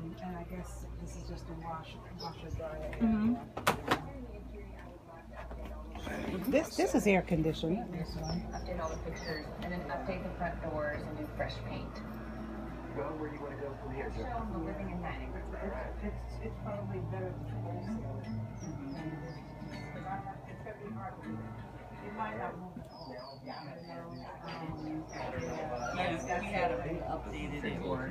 And I guess this is just a washer dryer area. Mm-hmm. This is air conditioned. This one. Update all the pictures and then update the front doors and do fresh paint. Go where you want to go from here. Show them the living and dining. It's probably better to wholesale it. It's going to be hard to do. It might not move at all. We gotta update it or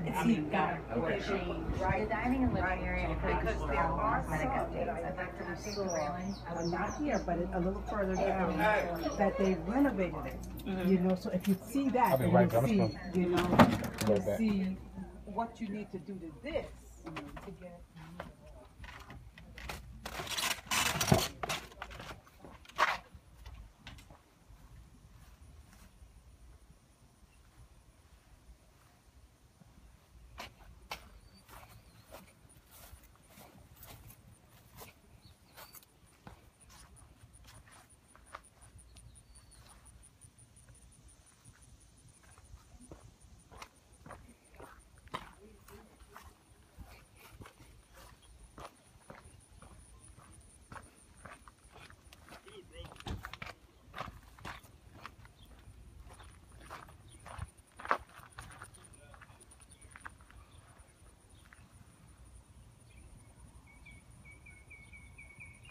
The dining and living area Because there are cosmetic some updates. that I I'd like to actually update the railing. saw, not here, but a little further down, that they renovated it. You know, so if you see that, then you see, you know, you see what you need to do to this to get it.